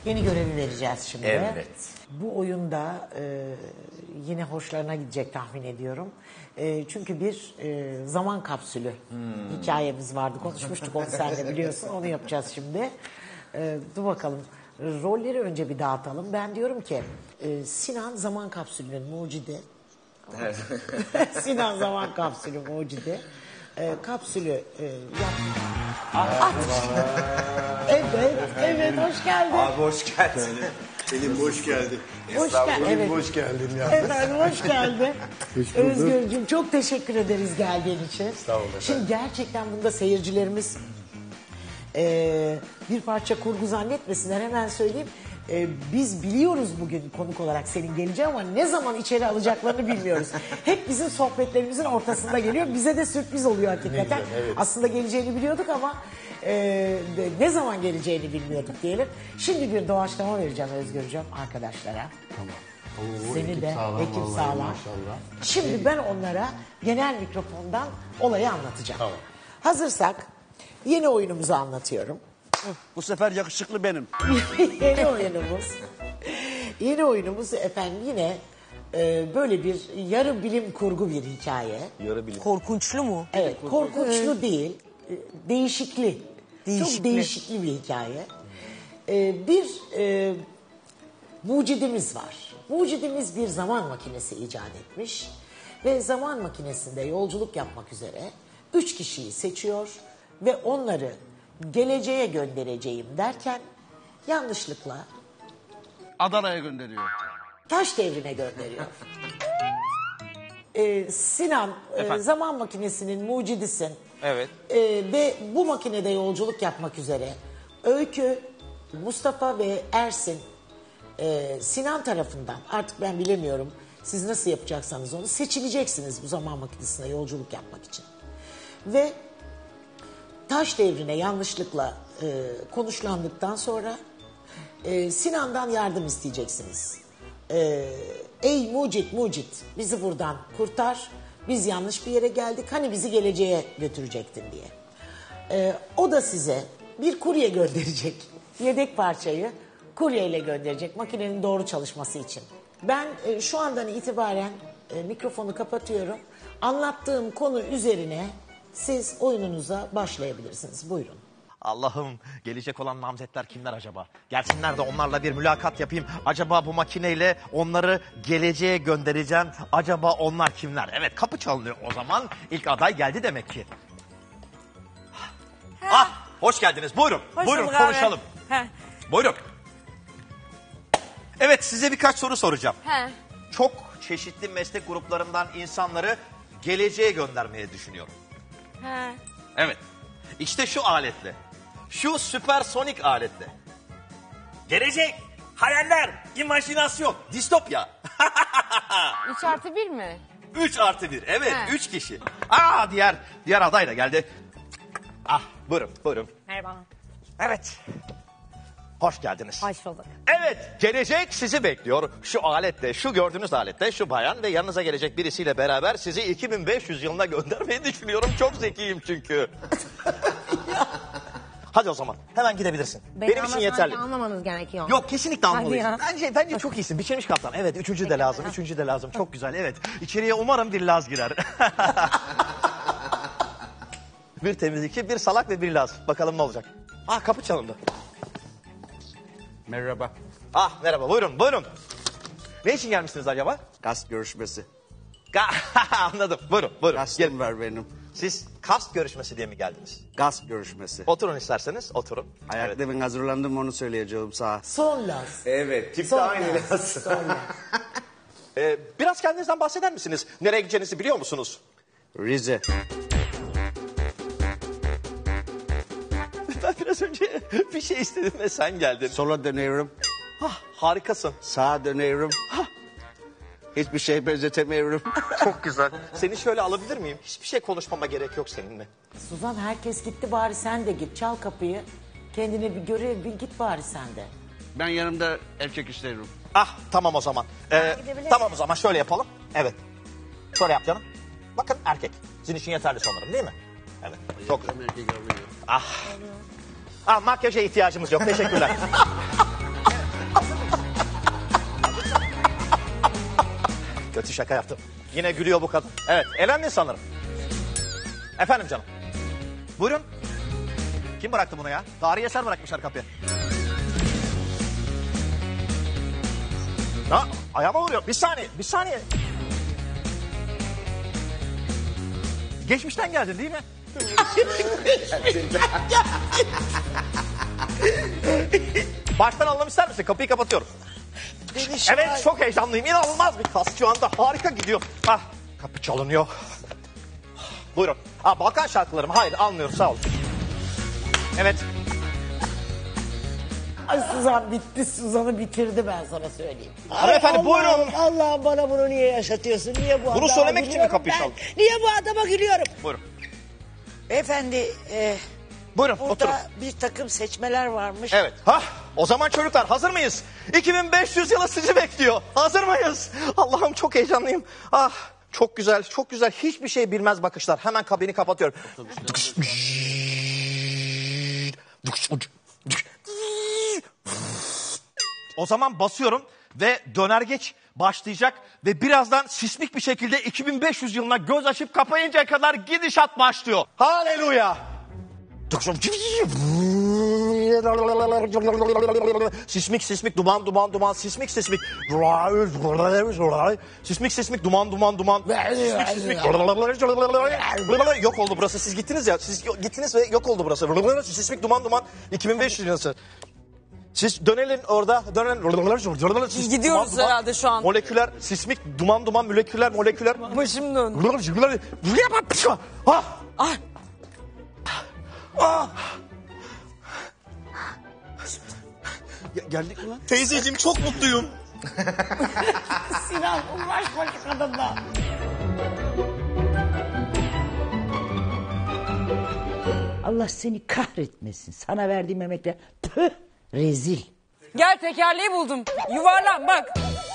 Yeni görevi vereceğiz şimdi. Evet. Bu oyunda yine hoşlarına gidecek tahmin ediyorum. Çünkü bir zaman kapsülü hikayemiz vardı. Konuşmuştuk onu sen de biliyorsun. Onu yapacağız şimdi. Dur bakalım. Rolleri önce bir dağıtalım. Ben diyorum ki Sinan zaman kapsülünün mucidi. Sinan zaman kapsülü mucidi. Kapsülü yap. Evet hoş geldin. Abi hoş geldin. Selim hoş geldin. Hoş geldin. Evet. Hoş geldin ya. Efendim hoş geldin. Hoş bulduk. Özgürcüğüm çok teşekkür ederiz geldiğin için. Sağ olun efendim. Şimdi gerçekten bunda seyircilerimiz bir parça kurgu zannetmesinler, hemen söyleyeyim. Biz biliyoruz bugün konuk olarak senin geleceği ama ne zaman içeri alacaklarını bilmiyoruz. Hep bizim sohbetlerimizin ortasında geliyor. Bize de sürpriz oluyor hakikaten. Güzel, evet. Aslında geleceğini biliyorduk ama ne zaman geleceğini bilmiyorduk diyelim. Şimdi bir doğaçlama vereceğim Özgürcüğüm arkadaşlara. Tamam. Seni de ekip vallahi, sağlam. maşallah. Şimdi ben onlara genel mikrofondan olayı anlatacağım. Tamam. Hazırsak yeni oyunumuzu anlatıyorum. Bu sefer yakışıklı benim. Yeni oyunumuz efendim yine böyle bir yarı bilim kurgu bir hikaye. Yarı bilim. Korkunçlu mu? Evet, korkunçlu değil, değişikli. Çok değişikli bir hikaye. Bir mucidimiz var. Mucidimiz bir zaman makinesi icat etmiş ve zaman makinesinde yolculuk yapmak üzere 3 kişiyi seçiyor ve onları geleceğe göndereceğim derken yanlışlıkla Adana'ya gönderiyor. taş devrine gönderiyor. Sinan zaman makinesinin mucidisin. Evet. Ve bu makinede yolculuk yapmak üzere Öykü, Mustafa ve Ersin Sinan tarafından, artık ben bilemiyorum siz nasıl yapacaksanız onu, seçileceksiniz bu zaman makinesine yolculuk yapmak için. Ve taş devrine yanlışlıkla konuşlandıktan sonra Sinan'dan yardım isteyeceksiniz. Ey mucit bizi buradan kurtar, biz yanlış bir yere geldik, hani bizi geleceğe götürecektin diye. O da size bir kurye gönderecek, yedek parçayı kuryeyle gönderecek makinenin doğru çalışması için. Ben şu andan itibaren mikrofonu kapatıyorum. Anlattığım konu üzerine siz oyununuza başlayabilirsiniz. Buyurun. Allah'ım, gelecek olan namzetler kimler acaba? Gelsinler de onlarla bir mülakat yapayım. Acaba bu makineyle onları geleceğe göndereceğim. Acaba onlar kimler? Evet, kapı çalınıyor o zaman. İlk aday geldi demek ki. Hoş geldiniz. Buyurun. Buyurun konuşalım. Buyurun. Evet, size birkaç soru soracağım. Çok çeşitli meslek gruplarından insanları geleceğe göndermeye düşünüyorum. Evet. İşte şu aletle. Şu süpersonik aletle. Gelecek, hayaller, imajinasyon, distopya. 3+1 mi? 3+1. Evet, He. 3 kişi. Diğer aday da geldi. Buyurun. Merhaba. Evet. Hoş geldiniz. Hoş bulduk. Evet, gelecek sizi bekliyor. Şu aletle, şu gördüğünüz aletle, şu bayan ve yanınıza gelecek birisiyle beraber sizi 2500 yılına göndermeyi düşünüyorum. Çok zekiyim çünkü. Hadi o zaman, hemen gidebilirsin. Benim için yeterli. Anlamanız gerekiyor. Yok, kesinlikle almalıyız. ya. Bence çok iyisin. Biçilmiş kaptan. Evet, üçüncü de lazım. Üçüncü de lazım. Çok güzel. Evet. İçeriye umarım bir Laz girer. Bir temizlikçi, bir salak ve bir Laz. Bakalım ne olacak. Kapı çalındı. Merhaba. Merhaba. Buyurun. Ne için gelmişsiniz acaba? Gast görüşmesi. Anladım. Buyurun. Gastım var benim. Siz kast görüşmesi diye mi geldiniz? Gast görüşmesi. Oturun isterseniz. Oturun. Ayakta ben hazırlandım, onu söyleyeceğim sana. Son Laz. Evet. Tip de Son aynı Laz. Laz. Son Laz. Biraz kendinizden bahseder misiniz? Nereye gideceğinizi biliyor musunuz? Rize. Ben biraz önce bir şey istedim ve sen geldin. Sola dönüyorum. Harikasın. Sağa dönüyorum. Hiçbir şey benzetemiyorum. Çok güzel. Seni şöyle alabilir miyim? Hiçbir şey konuşmama gerek yok seninle. Suzan, herkes gitti, bari sen de git. Çal kapıyı. Kendine bir görev bil, git bari sen de. Ben yanımda erkek isterim. Tamam o zaman. Tamam o zaman şöyle yapalım. Evet. Şöyle yap canım. Bakın erkek. Sizin için yeterli sanırım değil mi? Evet. Çok güzel. Erkek alıyorum. Makyaja ihtiyacımız yok. Teşekkürler. şaka yaptım. Yine gülüyor bu kadın. Evet, elendin sanırım. Efendim canım. Buyurun. Kim bıraktı bunu ya? Tarihi eser bırakmışlar kapıya. Ha, ayağıma vuruyor. Bir saniye. Geçmişten geldin değil mi? Baştan alalım ister misin? Kapıyı kapatıyorum. Evet, çok heyecanlıyım. İnanılmaz bir kas şu anda. Harika gidiyor. Ah, kapı çalınıyor. Buyurun. Balkan şarkıları mı? Hayır, almıyoruz. Sağ olun. Evet. Ay Suzan bitti. Suzan'ı bitirdi ben sana söyleyeyim. Hanımefendi buyurun. Allah'ım bana bunu niye yaşatıyorsun? Niye bu Bunu adama söylemek için mi gülüyorum kapıyı ben? çaldın? Niye bu adama gülüyorum? Buyurun. Efendi Buyurun, burada oturun. bir takım seçmeler varmış. Evet. O zaman çocuklar hazır mıyız? 2500 yılı sizi bekliyor. Hazır mıyız? Allah'ım çok heyecanlıyım. Çok güzel, çok güzel. Hiçbir şey bilmez bakışlar. Hemen kabini kapatıyorum. O zaman basıyorum ve dönergeç başlayacak ve birazdan sismik bir şekilde 2500 yılına göz açıp kapayıncaya kadar gidişat başlıyor. Haleluya! Sismik duman sismik yok oldu burası. Siz gittiniz ya, siz gittiniz ve yok oldu burası. Sismik duman 2500 yıl. Siz dönelim orada, dönelim. Gidiyoruz herhalde şu an. Moleküler, sismik duman moleküler. Başım döndü. Geldik mi lan? Teyzeciğim çok mutluyum. Sinan uğraşma şu kadınla. Allah seni kahretmesin. Sana verdiğim emekler. Püh, rezil. Gel tekerleği buldum. Yuvarlan bak.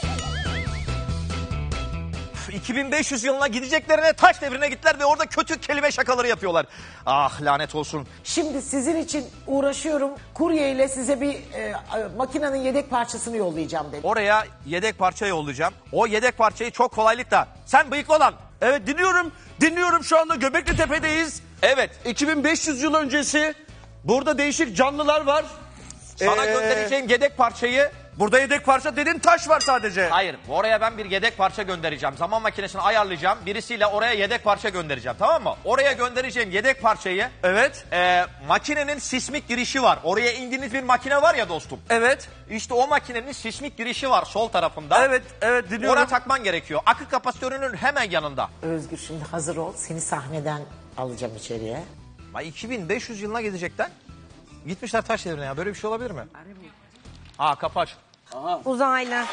2500 yılına gideceklerine taş devrine gittiler ve orada kötü kelime şakaları yapıyorlar. Ah lanet olsun. Şimdi sizin için uğraşıyorum. Kurye ile size bir makinenin yedek parçasını yollayacağım dedim. Oraya yedek parça yollayacağım. O yedek parçayı çok kolaylıkla. Sen bıyıklı olan. Evet dinliyorum şu anda Göbekli Tepe'deyiz. Evet. 2500 yıl öncesi burada değişik canlılar var. Sana göndereceğim yedek parçayı. Burada yedek parça dedin taş var sadece. Hayır, oraya ben bir yedek parça göndereceğim. Zaman makinesini ayarlayacağım. Birisiyle oraya yedek parça göndereceğim, tamam mı? Oraya göndereceğim yedek parçayı. Evet. Makinenin sismik girişi var. Oraya indiğiniz bir makine var ya dostum. Evet. İşte o makinenin sismik girişi var sol tarafında. Evet dinliyorum. Oraya takman gerekiyor. Akü kapasitörünün hemen yanında. Özgür şimdi hazır ol. Seni sahneden alacağım içeriye. 2500 yılına gidecekten gitmişler taş devrine ya. Böyle bir şey olabilir mi? Kapı aç. Uzaylı.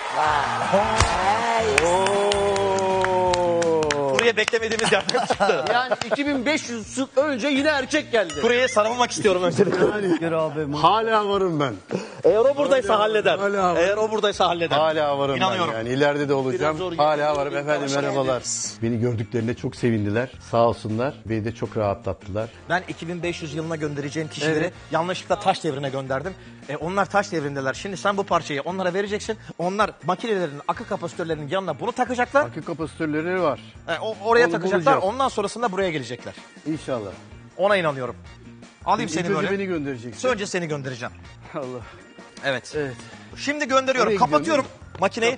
Buraya beklemediğimiz yerden çıktı. Yani 2500 yıl önce yine erkek geldi. Buraya sarılmak istiyorum öncelikle. Hala varım ben. Eğer o buradaysa halleder. Hala var. Eğer o buradaysa halleder. Hala varım İnanıyorum. ben yani. İleride de olacağım. Hala varım. Efendim merhabalar. Beni gördüklerine çok sevindiler. Sağ olsunlar. Beni de çok rahatlattılar. Ben 2500 yılına göndereceğim kişileri yanlışlıkla taş devrine gönderdim. Onlar taş devrindeler. Şimdi sen bu parçayı onlara vereceksin. Onlar makinelerin, akü kapasitörlerinin yanına bunu takacaklar. Akü kapasitörleri var. Oraya Onu takacaklar. bulacağım. Ondan sonrasında buraya gelecekler. İnşallah. Ona inanıyorum. Alayım seni İlk önce böyle. beni göndereceksin. Önce seni göndereceğim. Allah. Evet. Evet. Şimdi gönderiyorum. Oraya Kapatıyorum gidiyorum, makineyi.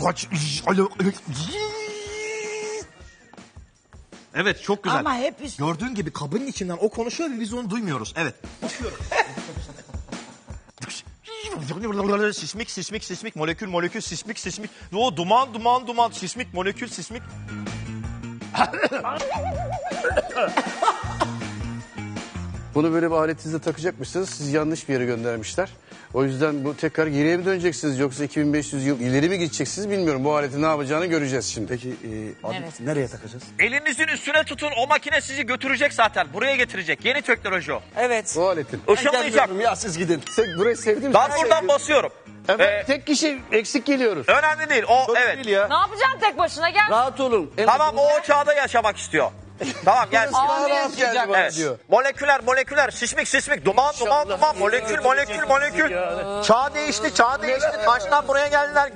Evet, çok güzel. Ama hep üst... Gördüğün gibi kabının içinden o konuşuyor ve biz onu duymuyoruz. Evet. Bakıyorum. Sismik, molekül, sismik. O duman, sismik, molekül, sismik. Bunu böyle bir aletinize takacakmışsınız. Siz yanlış bir yere göndermişler. O yüzden bu tekrar geriye mi döneceksiniz yoksa 2500 yıl ileri mi gideceksiniz bilmiyorum. Bu aletin ne yapacağını göreceğiz şimdi. Peki nereye takacağız? Elinizin üstüne tutun. O makine sizi götürecek zaten. Buraya getirecek. Yeni teknoloji o. Evet. Bu aletin. Işınlayacak. Ya siz gidin. Burayı sevdim. Ben buradan basıyorum. Tek kişi eksik geliyoruz. Önemli değil. O evet. Değil ya. Ne yapacaksın tek başına gel. Rahat olun. Tamam, o çağda yaşamak istiyor. Tamam gelsin. Daha rahat geldi bana Evet. diyor. Moleküler, sismik, duman, molekül. Çağ değişti. Taştan buraya geldiler.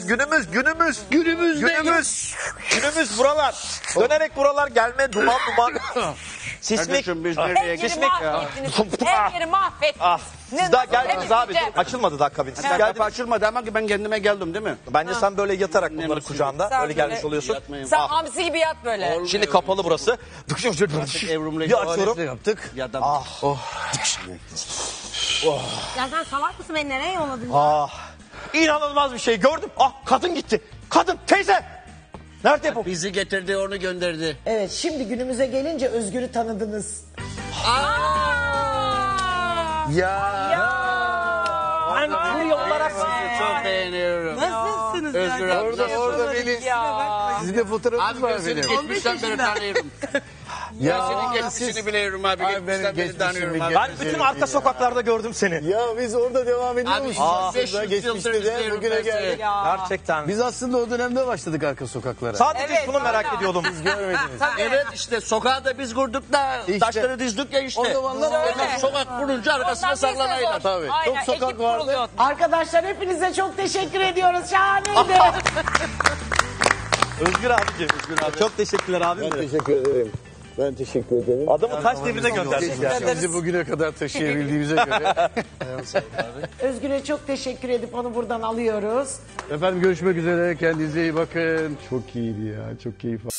Günümüz buralar. Dönerek buralar gelme, duman. Sismik. Kardeşim biz Her nereye yeri gittik ya? mahvettiniz. Her yeri mahvettiniz. Ah, siz daha gelmediniz abi. Temizleyeceğim. Açılmadı daha kabin. Siz Kapı geldiniz. açılmadı ama ki ben kendime geldim değil mi? Bence sen böyle yatarak bunları kucağında Sen öyle gelmiş böyle- oluyorsun. Yatmayın. Sen hamsi gibi yat böyle. Şimdi kapalı burası. Evrimle Bir açıyorum. Yaptık. Yadım. Ya sen salak mısın, beni nereye yolladın? İnanılmaz bir şey gördüm. Kadın gitti. Kadın teyze. Nerede bu? Bizi getirdi onu gönderdi. Evet, şimdi günümüze gelince Özgür'ü tanıdınız. Ben bu yollara Sizi çok beğeniyorum. Nasılsınız Özgür ya? abi. Orada benim. Sizin de fotoğrafınız Abi var ben seni benim. geçmişten beri tanıyorum. Ya Senin geçmişini biliyorum abi. Abi benim Geçmişten beri geçmişimi tanıyorum abi. Ben bütün arka sokaklarda gördüm seni. Ya biz orada devam ediyormuşuz. Abi, Aslında 500 geçmişte yıldır de izliyorum bugüne ben seni. geldik. Gerçekten. Biz aslında o dönemde başladık arka sokaklara. Sadece Evet, şunu merak aynen. ediyordum. Görmediniz. Evet işte sokağı da biz kurduk da İşte. taşları dizdik ya işte. O zamanlar Ondan sokak kurunca arkasına Ondan bir saklanaylar. sezon. Tabii. Aynen, Çok sokak ekip vardı. kuruluyor. Arkadaşlar hepinize çok teşekkür ediyoruz. Şahaneydi. Özgür abicim. Çok teşekkürler abim. Teşekkür ederim. Ben teşekkür ederim. Adamı taş devrine gönderdik ya. Bizi bugüne kadar taşıyabildiğimize göre. Özgür'e çok teşekkür edip onu buradan alıyoruz. Efendim görüşmek üzere. Kendinize iyi bakın. Çok iyiydi ya. Çok keyif aldım.